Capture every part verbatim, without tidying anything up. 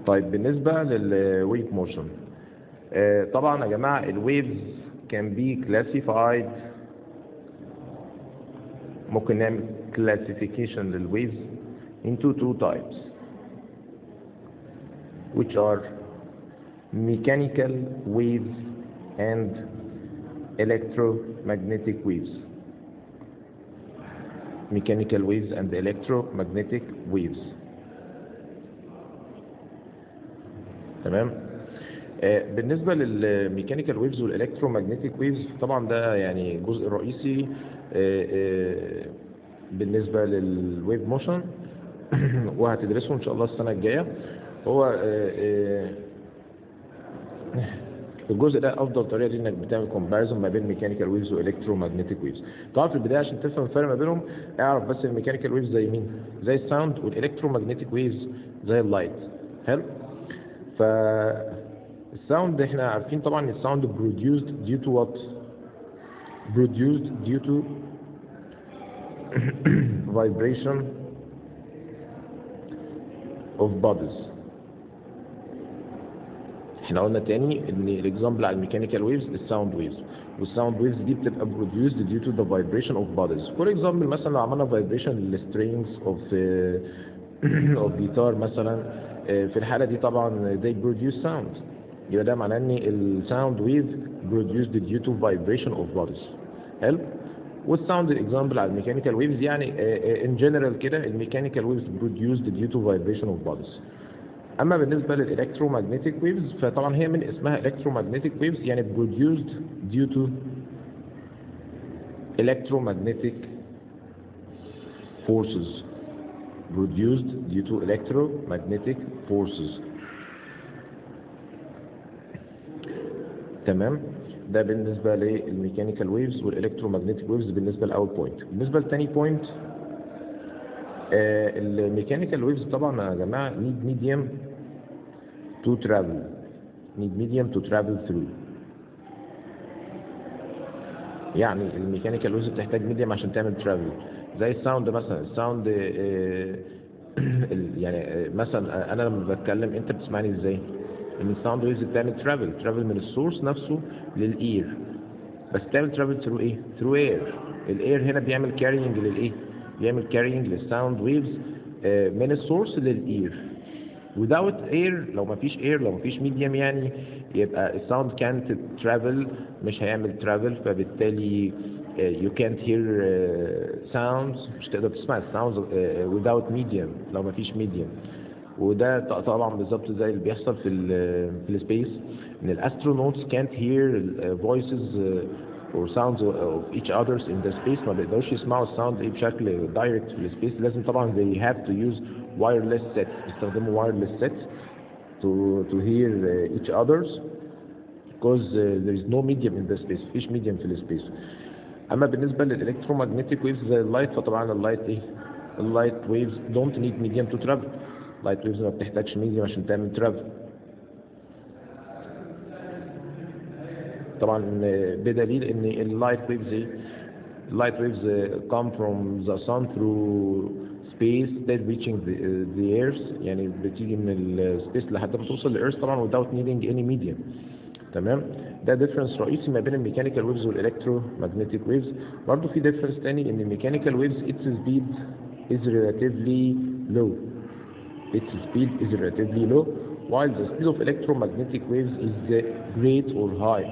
طيب بالنسبة للويف موشن، طبعا يا جماعة الويفز can be classified، ممكن نعمل classification للويفز into two types which are mechanical waves and electromagnetic waves. mechanical waves and electromagnetic waves. تمام. آه بالنسبة للميكانيكال ويفز والالكترومagnetic ويفز طبعا ده يعني جزء رئيسي آه آه بالنسبة للويف موشن وهتدرسه ان شاء الله السنة الجاية. هو آه آه الجزء ده افضل طريقه دي انك بتعمل كومباريزون ما بين ميكانيكال ويفز والكترومagnetic ويفز. طبعا في البدايه عشان تفهم الفرق ما بينهم اعرف بس الميكانيكال ويفز زي مين؟ زي الساوند، والالكترومagnetic ويفز زي اللايت. حلو. ف الساوند احنا عارفين طبعا الساوند produced due to what؟ produced due to vibration of bodies. احنا قلنا تاني ان الاكزامبل على الميكانيكال ويفز الساوند ويفز، والساوند ويفز دي بتبقى produced due to the vibration of bodies. فور اكزامبل مثلا لو عملنا vibration للسترينجز of of guitar مثلا، في الحاله دي طبعا they produce sound، يبقى ده معناه ان الساوند ويف produced due to vibration of bodies. حلو. والساوند اكزامبل على الميكانيكال ويفز يعني ان جنرال كده الميكانيكال ويفز produced due to vibration of bodies. اما بالنسبه للالكترومagnetic ويفز فطبعا هي من اسمها الكترومagnetic ويفز يعني produced due to electromagnetic forces. produced due to electromagnetic forces. تمام. ده بالنسبه للميكانيكال ويفز والالكترومagnetic ويفز بالنسبه لاول بوينت. بالنسبه لتاني بوينت، آه الميكانيكال ويفز طبعا يا جماعه need medium to travel need medium to travel through. يعني الميكانيكال ويفز بتحتاج ميديم عشان تعمل ترافل. زي الساوند مثلا، الساوند آه يعني آه مثلا انا لما بتكلم انت بتسمعني ازاي؟ ان الساوند ويفز بتعمل ترافل ترافل من السورس نفسه للاير، بس بتعمل ترافل ثرو ايه؟ ثرو اير. الاير هنا بيعمل كارينج للايه؟ بيعمل كارينج للساوند ويفز آه من السورس للاير. without air، لو ما فيش air، لو ما فيش medium يعني يبقى الساوند can't travel، مش هيعمل travel، فبالتالي uh, you can't hear uh, sounds، مش تقدر تسمع الساوندز uh, without medium لو ما فيش medium. وده طبعا بالظبط زي اللي بيحصل في ال في السبيس، ان الاسترونوتس can't hear uh, voices uh, or sounds of each others in the space، ما بيقدروش يسمعوا الساوند ايه بشكل دايركت في السبيس. لازم طبعا they have to use wireless sets، بيستخدموا wireless sets to to hear uh, each others because uh, there is no medium in the space، مفيش medium في السبيس. اما بالنسبه للالكترومagnetic ويفز زي اللايت فطبعا اللايت ايه؟ اللايت ويفز don't need medium to travel. اللايت ويفز ما بتحتاجش medium عشان تعمل travel. طبعا بدليل ان اللايت ويفز ايه؟ اللايت ويفز come from the sun through space that reaching the, uh, the earth، يعني بتيجي من السبيس لحد ما توصل للإيرث طبعا without needing any medium. تمام. ده ديفرنس رئيسي ما بين الميكانيكال ويفز والالكترومagnetic ويفز. برضه في ديفرنس تاني ان الميكانيكال ويفز its speed is relatively low its speed is relatively low while the speed of electromagnetic waves is great or high.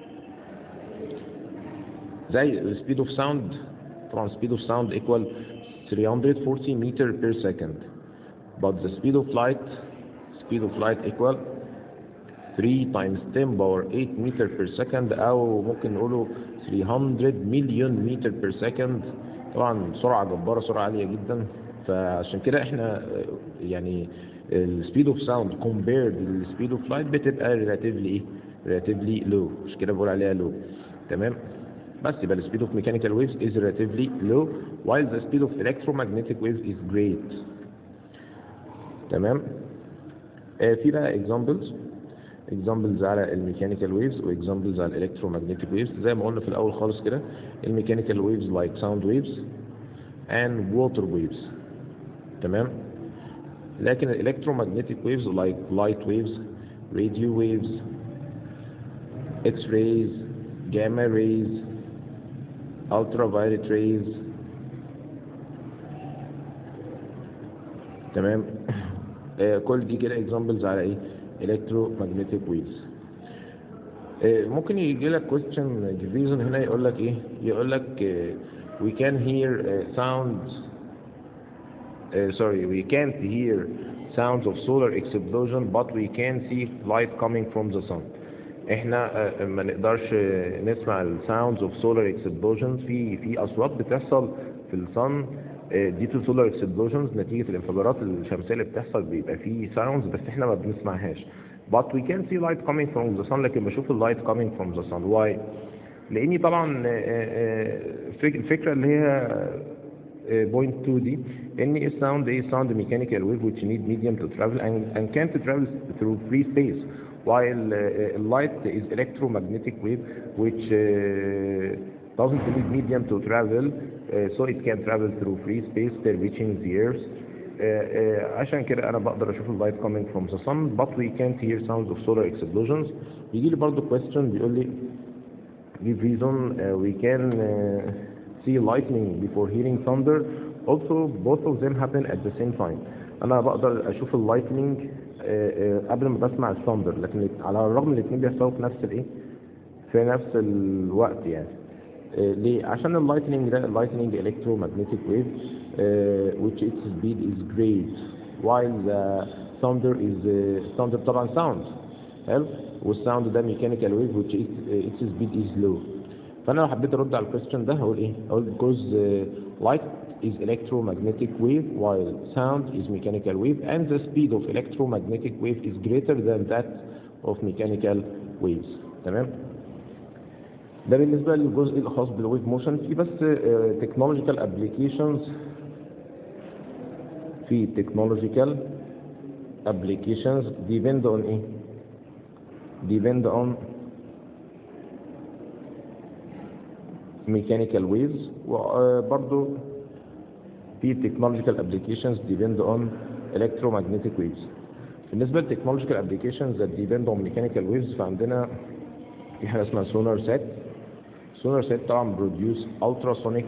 زي the speed of sound، طبعا speed of sound equal three hundred forty meter per second, but the speed of light speed of light equal three times ten power eight meter per second، او ممكن نقوله three hundred million meter per second. طبعا سرعة جبارة، سرعة عالية جدا. فعشان كده احنا يعني السبيد اوف ساوند compared للسبيد اوف لايت بتبقى relatively ايه؟ relatively low، مش كده بقول عليها low. تمام. بس يبقى the speed of mechanical waves is relatively low while the speed of electromagnetic waves is great. تمام. آه في بقى examples examples على الميكانيكال waves و examples على electromagnetic waves. زي ما قلنا في الأول خالص كده الميكانيكال waves like sound waves and water waves. تمام. لكن الالكترومagnetic waves like light waves, radio waves, X-rays, gamma rays, ultraviolet rays. تمام. آه كل دي كده examples على ايه electromagnetic waves. آه ممكن يجي لك question division هنا يقول لك ايه يقول لك آه we can hear uh, sounds uh, sorry we can't hear sounds of solar explosion but we can see light coming from the sun. احنا uh, ما نقدرش نسمع ال sounds of solar explosions في في اصوات بتحصل في الصن دي تو سولار اكسبلوجنز نتيجه الانفجارات الشمسيه اللي بتحصل بيبقى فيه ساوندز بس احنا ما بنسمعهاش. but we can see light coming from the sun لكن بشوف اللايت coming from the sun. why؟ لاني طبعا الفكره اللي هي point two دي ان الساوند ايه sound mechanical wave which need medium to travel and, and can't travel through free space while uh, light is electromagnetic wave which uh, doesn't need medium to travel uh, so it can travel through free space till reaching the earth. uh, uh, عشان كده انا بقدر اشوف اللايت coming from the sun but we can't hear sounds of solar explosions. يجي لي برضه question بيقول لي give reason uh, we can uh, see lightning before hearing thunder also both of them happen at the same time. انا بقدر اشوف اللايتنينج قبل ما بسمع الثاندر لكن على الرغم ان الاثنين بيحصلوا في نفس الايه في نفس الوقت يعني. ليه؟ عشان اللايتنينج ده اللايتنينج electromagnetic wave uh, which its speed is great while the thunder is uh, thunder طبعا sound حلو والساوند ده mechanical wave which its, its speed is low. فانا لو حبيت ارد على الكويستشن ده هقول ايه؟ هقول because uh, light is electromagnetic wave while sound is mechanical wave and the speed of electromagnetic wave is greater than that of mechanical waves. تمام؟ ده بالنسبه للجزء الخاص بالويف موشن. في بس تكنولوجيكال ابلكيشنز في تكنولوجيكال ابلكيشنز depend on ايه؟ depend on mechanical waves وبرضه في technological applications depend on electromagnetic waves. بالنسبة ل technological applications that depend on mechanical waves فعندنا في حاجة اسمها sonar set. sonar set طبعا produce ultrasonic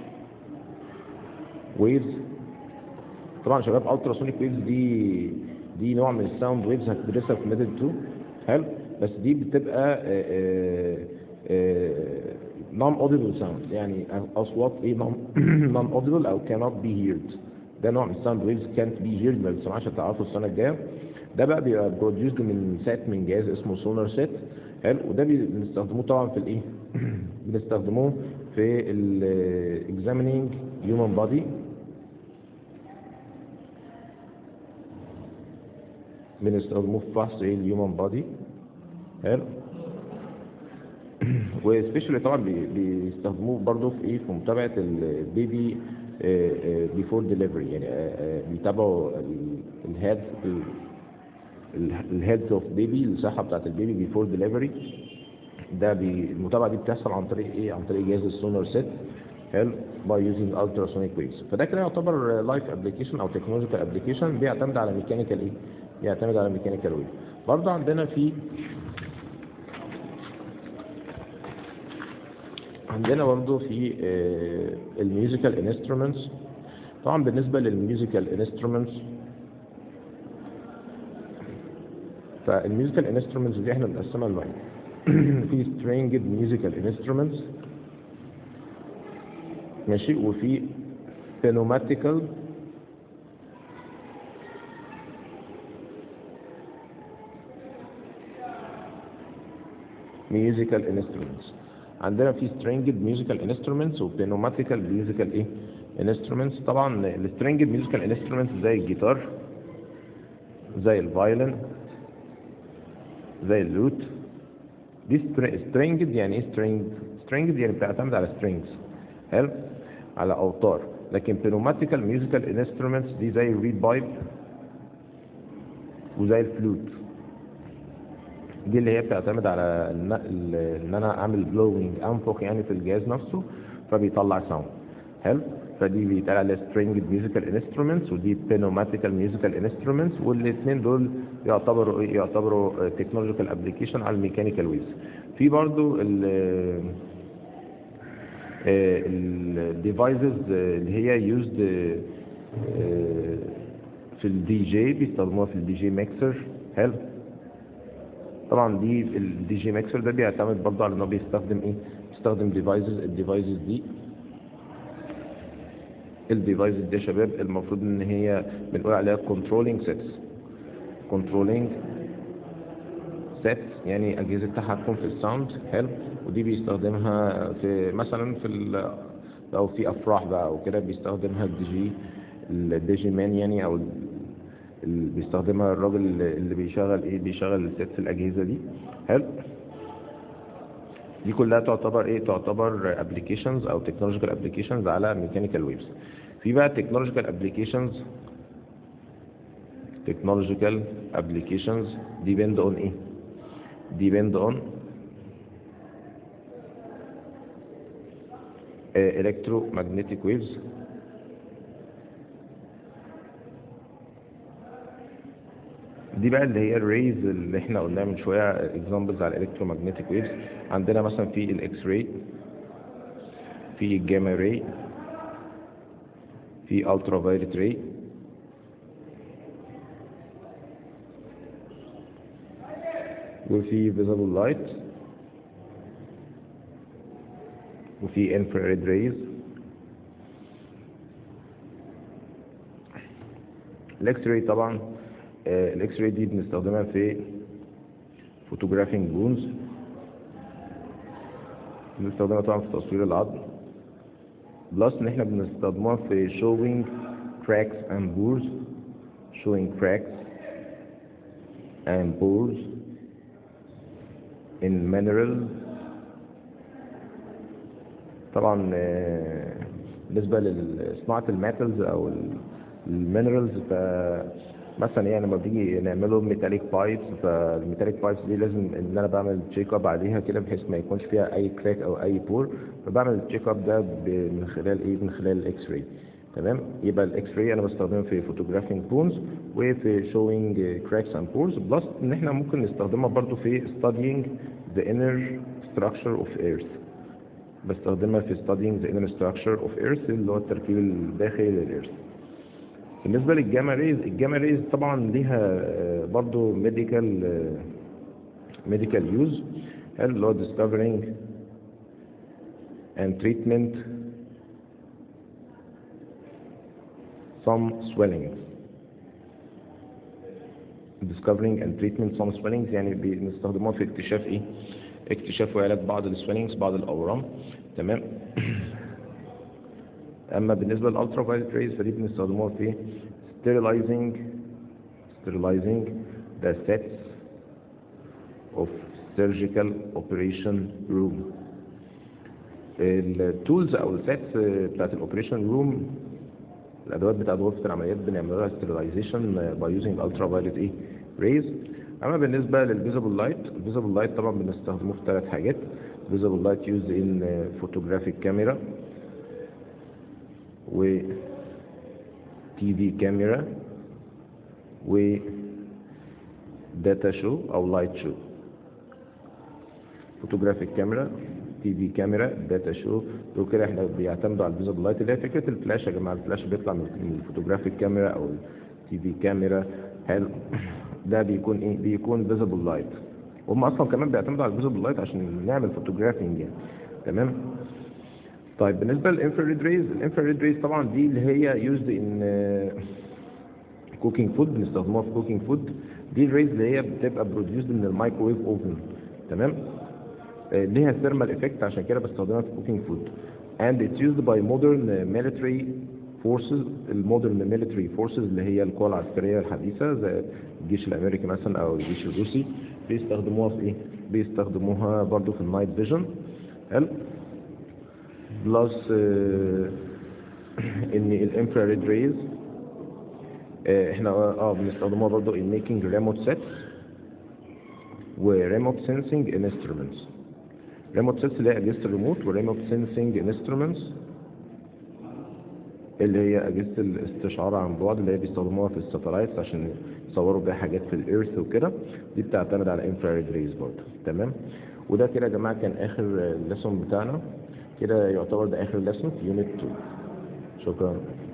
waves. طبعا شباب ultrasonic waves دي دي نوع من الساوند ويفز هتدرسها في ميدل اتنين حلو بس دي بتبقى آآ آآ non audible sound يعني اصوات ايه non audible او cannot be heard. ده نوع من الساوند ويفز can't be heard ما بتسمعش هتعرفه السنه الجايه. ده بقى بيبقى produced من سات من جهاز اسمه سونار سيت حلو وده بنستخدموه طبعا في الايه بنستخدموه في ال examining human body بنستخدموه في فحص ايه الهيومن بادي حلو وسبيشالي طبعا بيستخدموه برضه في ايه في متابعه البيبي بيفور ديليفري يعني بيتابعوا الهيد الهيدز اوف بيبي الصحه بتاعت البيبي بيفور ديليفري. ده المتابعه دي بتحصل عن طريق ايه عن طريق جهاز السونار سيت حلو باي يوزنج التراسونيك ويفز. فده كده يعتبر لايف ابلكيشن او تكنولوجيكال ابلكيشن بيعتمد على ميكانيكال ايه بيعتمد على ميكانيكال ويف. برضه عندنا في عندنا برضه في الميوزيكال انسترومنتس. طبعا بالنسبه للميوزيكال انسترومنتس فالميوزيكال انسترومنتس دي احنا بنقسمها لنوعين. في stringed musical instruments ماشي وفي pneumatical musical instruments. عندنا في stringed musical instruments و pneumatical musical ايه instruments. طبعا ال stringed musical instruments زي الجيتار زي الفايولين زي اللوت. دي stringed يعني ايه stringed؟ stringed يعني بتعتمد على strings حلو على اوتار. لكن pneumatical musical instruments دي زي الريد بايب وزي الفلوت. دي اللي هي بتعتمد على ان انا اعمل blowing انفخ يعني في الجهاز نفسه فبيطلع ساوند حلو. فدي بيتقال عليها stringed musical instruments ودي pneumatical musical instruments، والاثنين دول يعتبروا ايه؟ يعتبروا technological application على الميكانيكال ويفز. في برضو ال الديفايسز اللي هي used في الدي جي، بيستخدموها في الدي جي ميكسر. حلو. طبعا دي الدي جي ميكسر ده بيعتمد برضه على انه بيستخدم ايه؟ بيستخدم ديفايسز. الديفايسز دي الديفايسز دي يا شباب المفروض ان هي بنقول عليها كنترولينج سيتس. كنترولينج سيتس يعني اجهزه تحكم في الساوند. حلو. ودي بيستخدمها في مثلا في لو في افراح بقى او كده بيستخدمها الدي جي الدي جي مان يعني، او اللي بيستخدمها الراجل اللي بيشغل ايه؟ بيشغل السيتس الاجهزه دي. حلو. دي كلها تعتبر ايه؟ تعتبر ابلكيشنز او تكنولوجيكال ابلكيشنز على ميكانيكال ويفز. في بقى تكنولوجيكال ابلكيشنز تكنولوجيكال ابلكيشنز depend on ايه؟ depend on electromagnetic waves. دي بقى اللي هي الريز اللي احنا قلناها من شويه اكزامبلز على الالكترومagnetic ويفز. عندنا مثلا في الاكس راي، في الجاما راي، في الترا فايولت راي، وفي فيزيبل لايت، وفي انفراريد ريز. الاكس راي طبعا الاكس راي دي بنستخدمها في فوتوغرافينج بونز، بنستخدمها طبعا في تصوير العظم، بلس ان احنا بنستخدمها في showing cracks and pores showing cracks and pores in minerals. طبعا بالنسبه لصناعه الميتالز او المينرالز، فمثلا يعني لما بيجي نعمله ميتاليك بايبس، فالميتاليك بايبس دي لازم ان انا بعمل تشيك اب عليها كده بحيث ما يكونش فيها اي كراك او اي بور، فبعمل التشيك اب ده من خلال ايه؟ من خلال الاكس راي. تمام. يبقى الاكس راي انا بستخدمه في فوتوغرافينج بونز وفي شوينج كراكس اند بورز، بلس ان احنا ممكن نستخدمها برضو في studying the inner structure of earth. بستخدمها في studying the inner structure of earth اللي هو التركيب الداخلي للإيرث. بالنسبة للجاما ريز، الجاما ريز طبعا ليها برضو ميديكال ميديكال يوز اللي هو discovering and treatment some swellings. discovering and treatment some swellings يعني بنستخدموها في اكتشاف ايه؟ اكتشاف وعلاج بعض السويلنجز، بعض الاورام. تمام. اما بالنسبه للالترا فايولت ريز فدي بنستخدموها في sterilizing sterilizing the sets of surgical operation room. التولز او السيتس بتاعت الاوبريشن روم، الادوات بتاعت غرفه العمليات بنعملها sterilization by using ultraviolet ايه؟ rays. اما بالنسبه للفيزيبل لايت، الفيزيبل لايت طبعا بنستخدمه في ثلاث حاجات. visible light used in photographic camera و تي في كاميرا و داتا شو او لايت شو. فوتوغرافيك كاميرا، تي في كاميرا، داتا شو، دول كده احنا بيعتمدوا على الفيزيبل لايت اللي هي فكره الفلاش يا جماعه. الفلاش بيطلع من الفوتوغرافيك كاميرا او التي في كاميرا. حلو. ده بيكون ايه؟ بيكون فيزيبل لايت. هم اصلا كمان بيعتمدوا على الفيزيبل لايت عشان نعمل فوتوغرافينج يعني. تمام. طيب بالنسبه للانفراريد ريز، الانفراريد ريز طبعا دي اللي هي يوزد ان كوكينج فود، بنستخدموها في كوكينج فود. دي الريز اللي هي بتبقى بروديوسد من المايكروويف اوفن. تمام. ليها ثيرمال افكت عشان كده بستخدمها في كوكينج فود. and it's used by modern military forces. المودرن ميليتري فورسز اللي هي القوى العسكريه الحديثه زي الجيش الامريكي مثلا او الجيش الروسي بيستخدموها في ايه؟ بيستخدموها برضو في النايت فيجن. حلو. بلس ان الانفراريد ريز احنا اه بنستخدموها برضو in making remote sets و remote sensing instruments. remote sets اللي هي اجهزه الريموت و remote sensing instruments اللي هي اجهزه الاستشعار عن بعد اللي هي بيستخدموها في الساتلايتس عشان يصوروا بيها حاجات في الإيرث وكده. دي بتعتمد على انفراريد ريز برضه. تمام. وده كده يا جماعه كان اخر الليسون بتاعنا. كده يعتبر ده اخر ليسون في يونت اتنين. شكرا.